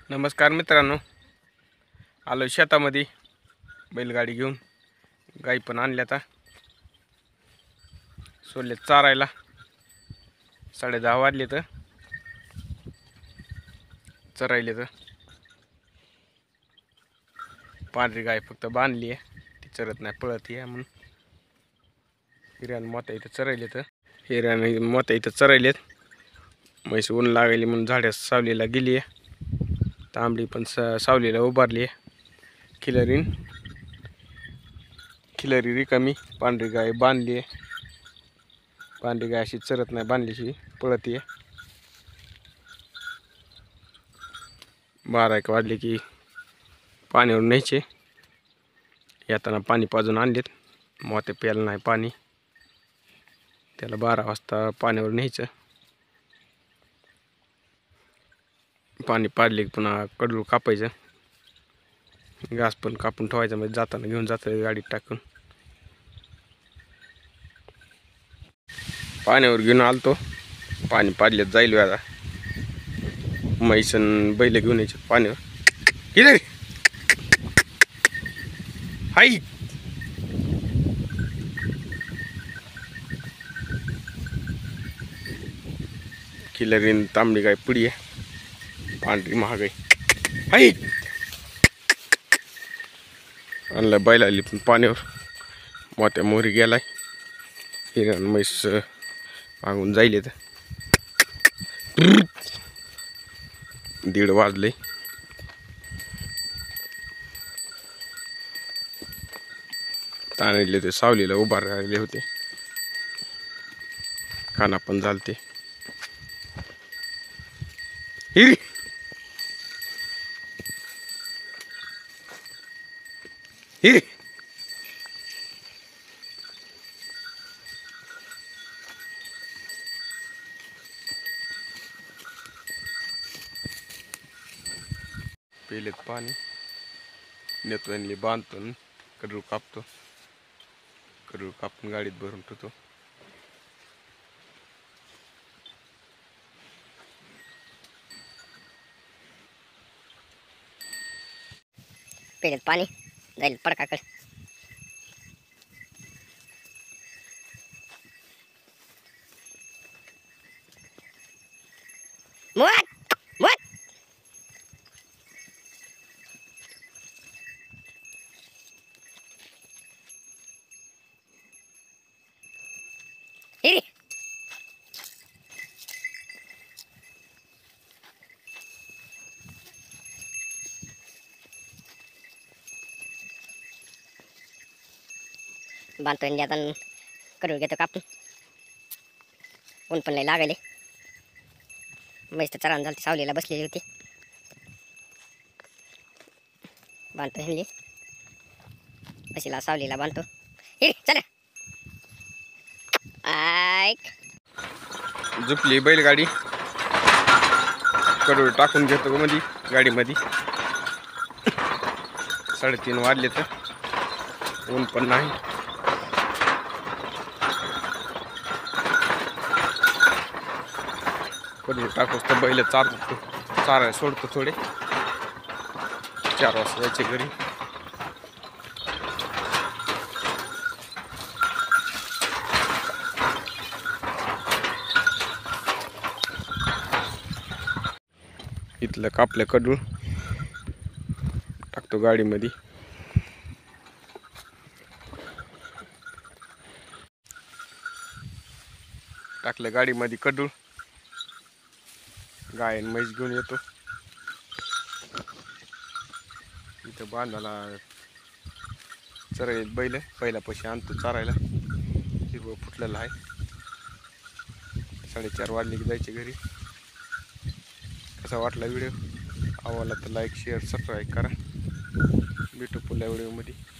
नमस्कार मित्रांनो, आलो शेतामध्ये बैलगाडी घेऊन. गाई पण आणल्या आता सोडले चारायला. 10:30 वाजले तर चरायले तर पांढरी गाय फक्त बांधली आहे, ती चरत नाही, पळत आहे म्हणून. हिऱ्यान मोठ्या इथं चरायले तर हिऱ्यान मोठ्या इथं चरायलेत. म्हैस ऊन लागली म्हणून झाड्या सावलीला गेली आहे. तांबडी पण सावलीला उभारली आहे. खिलरी रिकामी. पांढरी गाय बांधली आहे. पांढरी गाय अशी चरत नाही, बांधलीशी पळत आहे. 12 वाजले की पाण्यावर न्यायचे. येताना पाणी पाजून आणलेत. मोठे प्यायला नाही पाणी, त्याला 12 वाजता पाण्यावर न्यायचं. पाणी पाजले की पुन्हा कडूळ कापायचं. घास पण कापून ठेवायचा, म्हणजे जाताना घेऊन जातं गाडीत टाकून. पाण्यावर घेऊन आलतो, पाणी पाजल्यात जाईल आता. म्हैसन बैल घेऊन यायचे पाण्यावर. किती हाई किलरीन तांबडी गाय पुडी आहे, पांढरी महाग आहे. हाई आणलं बैल आली पण पाण्यावर. मोठ्या मोहरी गेलाय. हिरण म्हैस मागून जाईल तर 1:30 वाजले. ताणले ते सावलीला उभा राहिले होते. खाना पण झालते. हिरी हिरी पेलेत पाणी. नेतो यांनी बांधतो, कडू कापतो. कडू कापून गाडीत भरून ठेवतो. पेलेत पाणी जाईल पडकाकडे. हिरी बांधतोय आणि आता कडूळ घेतो कापून. ऊन पण लय लागले. म्हैस तर चरान झाली, सावलीला बसलेली होती. बांधतो ह्यांनी म्हशीला सावलीला बांधतो. हिरी चला ऐक झुपली बैलगाडी. कडूळ टाकून घेतो मध्ये गाडीमध्ये. 3:30 वाजले तर ऊन पण नाही. कडूळ टाकूच तर बैल चारायला सोडतो थोडे. 4 वाजता जायचे घरी. इथलं कापलं कडूळ टाकतो गाडीमध्ये. टाकलं गाडीमध्ये कडूळ. गाय आणि म्हैस घेऊन येतो. इथं बांधाला चरायला बैल पहिल्यापाशी आणतो चारायला. हिरवं फुटलेलं आहे. 4:30 वाजले की जायचे घरी. कसा वाटला व्हिडिओ? आवडला तर लाईक, शेअर, सबस्क्राईब करा. भेटू पुढल्या व्हिडिओमध्ये.